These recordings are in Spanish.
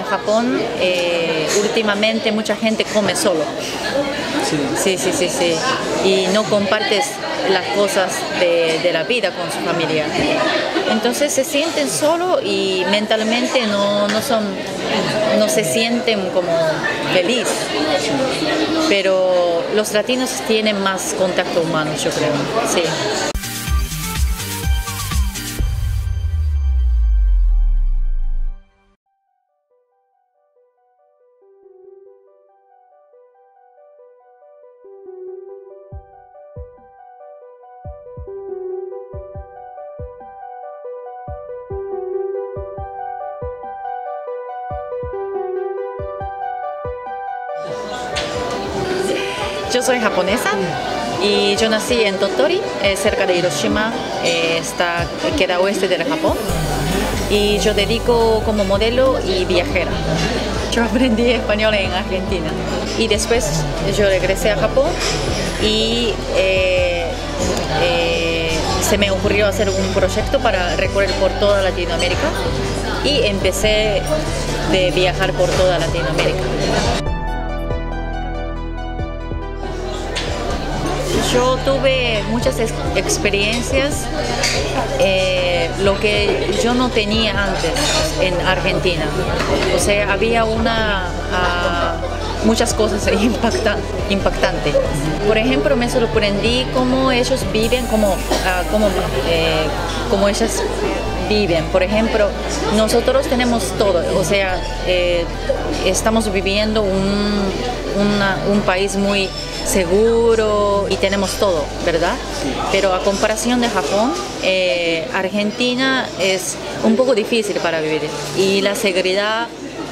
Japón, últimamente mucha gente come solo. Sí. Y no compartes las cosas de la vida con su familia. Entonces se sienten solo y mentalmente no se sienten como feliz. Pero los latinos tienen más contacto humano, yo creo. Sí. Yo soy japonesa y yo nací en Tottori, cerca de Hiroshima, queda oeste del Japón. Y yo dedico como modelo y viajera. Yo aprendí español en Argentina y después yo regresé a Japón y se me ocurrió hacer un proyecto para recorrer por toda Latinoamérica y empecé de viajar por toda Latinoamérica. Yo tuve muchas experiencias, lo que yo no tenía antes en Argentina. O sea, había muchas cosas impactantes. Por ejemplo, me sorprendí cómo ellos viven, cómo ellas viven. Por ejemplo, nosotros tenemos todo, o sea, estamos viviendo un país muy seguro y tenemos todo, ¿verdad? Pero a comparación de Japón, Argentina es un poco difícil para vivir y la seguridad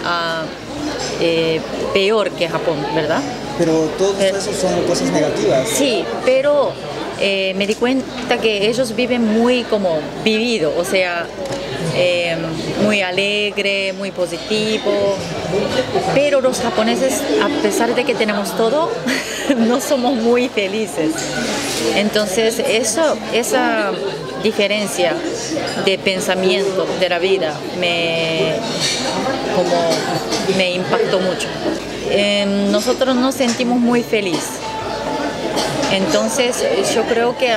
peor que Japón, ¿verdad? Pero todos esos son cosas negativas. Sí, pero me di cuenta que ellos viven muy como vivido, o sea, muy alegre, muy positivo, pero los japoneses, a pesar de que tenemos todo, no somos muy felices. Entonces esa diferencia de pensamiento de la vida me impactó mucho. Nosotros nos sentimos muy felices. Entonces yo creo que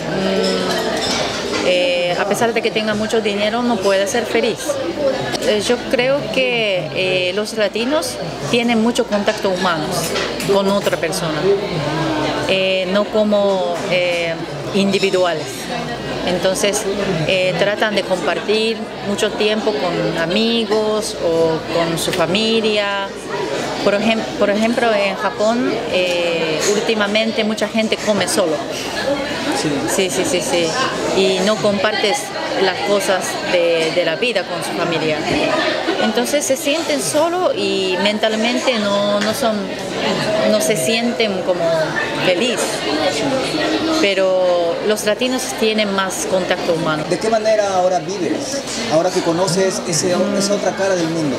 a pesar de que tenga mucho dinero no puede ser feliz. Yo creo que los latinos tienen mucho contacto humano con otra persona, no como individuales. Entonces tratan de compartir mucho tiempo con amigos o con su familia. Por ejemplo, en Japón últimamente mucha gente come solo. Sí. Y no compartes las cosas de la vida con su familia. Entonces se sienten solo y mentalmente no se sienten como feliz. Pero los latinos tienen más contacto humano. ¿De qué manera ahora vives? Ahora que conoces esa otra cara del mundo.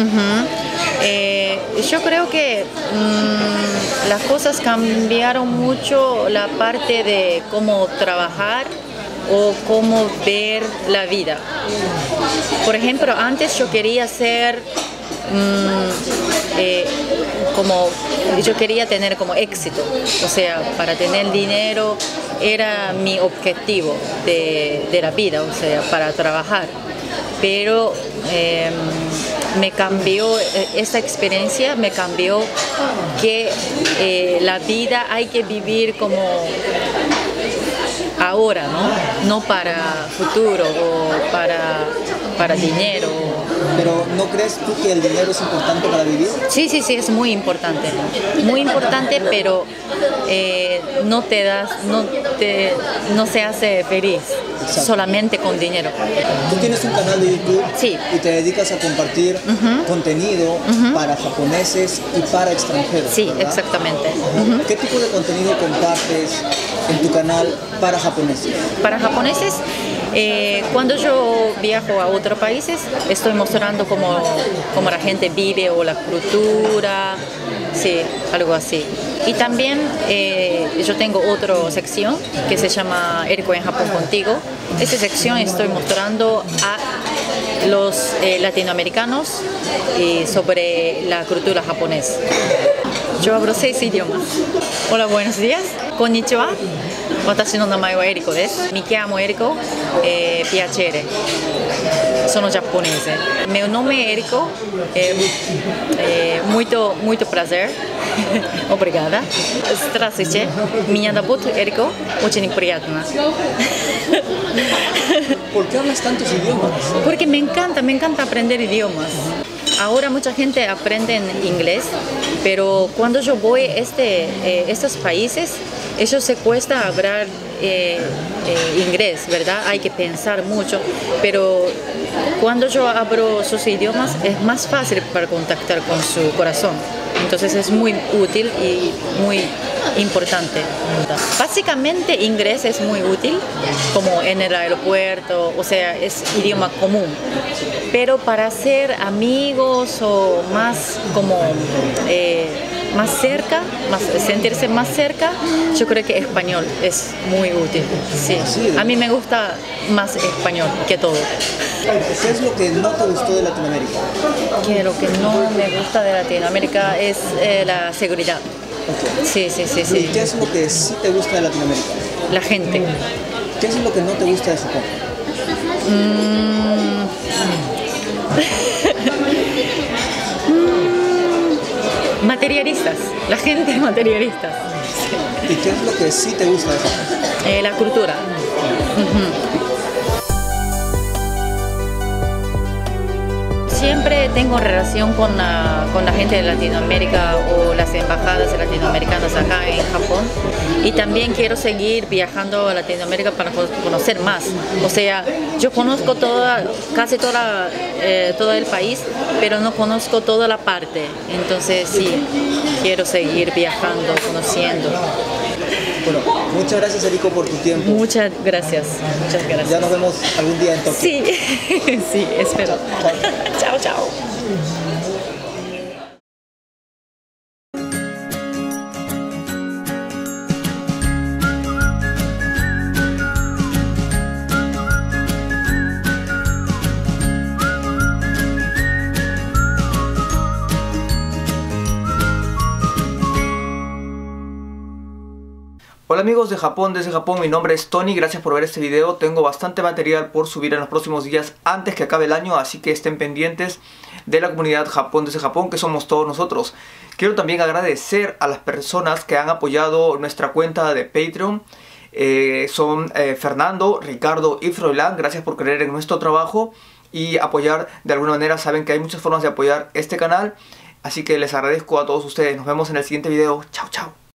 Yo creo que las cosas cambiaron mucho, la parte de cómo trabajar o cómo ver la vida. Por ejemplo, antes yo quería ser yo quería tener como éxito, o sea, para tener dinero era mi objetivo de la vida, o sea, para trabajar. Pero me cambió, esta experiencia me cambió que la vida hay que vivir como ahora, no para futuro o para dinero. Pero ¿no crees tú que el dinero es importante para vivir? Sí, es muy importante, pero no se hace feliz. Exacto. Solamente con dinero. Tú tienes un canal de YouTube. Sí. Y te dedicas a compartir contenido para japoneses y para extranjeros. Sí, ¿verdad? exactamente. ¿Qué tipo de contenido compartes en tu canal para japoneses? Para japoneses, cuando yo viajo a otros países, estoy mostrando cómo la gente vive o la cultura, sí, algo así. Y también yo tengo otra sección que se llama Eriko en Japón contigo. Esta sección estoy mostrando a los latinoamericanos y sobre la cultura japonesa. Yo hablo 6 idiomas. Hola, buenos días. Konnichiwa. Watashi no namae wa Eriko desu. Mi chiamo Eriko, piacere. Sono giapponese. Meu nome é Eriko. Muito prazer. Obrigada. Здравствуйте. Меня зовут Eriko. Очень приятно. ¿Por qué hablas tantos idiomas? Porque me encanta aprender idiomas. Ahora mucha gente aprende en inglés, pero cuando yo voy a estos países, ellos se cuesta hablar inglés, ¿verdad? Hay que pensar mucho, pero cuando yo hablo sus idiomas es más fácil para contactar con su corazón. Entonces es muy útil y muy importante. Básicamente inglés es muy útil, como en el aeropuerto, o sea, es idioma común. Pero para ser amigos o más como más cerca, sentirse más cerca, yo creo que español es muy útil. Sí. A mí me gusta más español que todo. ¿Qué es lo que no te gustó de Latinoamérica? Que lo que no me gusta de Latinoamérica es la seguridad. Okay. Sí. ¿Y qué es lo que sí te gusta de Latinoamérica? La gente. ¿Qué es lo que no te gusta de Japón? Materialistas, la gente materialistas. ¿Y qué es lo que sí te gusta de Japón? La cultura. Siempre tengo relación con la gente de Latinoamérica o las embajadas latinoamericanas acá en Japón, y también quiero seguir viajando a Latinoamérica para conocer más. O sea, yo conozco casi todo el país, pero no conozco toda la parte. Entonces sí, quiero seguir viajando, conociendo. Bueno, muchas gracias, Eriko, por tu tiempo. Muchas gracias. Ya nos vemos algún día en Tokio. Sí, sí, espero. Chao, chao. Hola amigos de Japón, desde Japón, mi nombre es Tony, gracias por ver este video. Tengo bastante material por subir en los próximos días antes que acabe el año, así que estén pendientes de la comunidad Japón desde Japón, que somos todos nosotros. Quiero también agradecer a las personas que han apoyado nuestra cuenta de Patreon. Son Fernando, Ricardo y Froilán. Gracias por creer en nuestro trabajo y apoyar de alguna manera. Saben que hay muchas formas de apoyar este canal, así que les agradezco a todos ustedes. Nos vemos en el siguiente video. Chao, chao.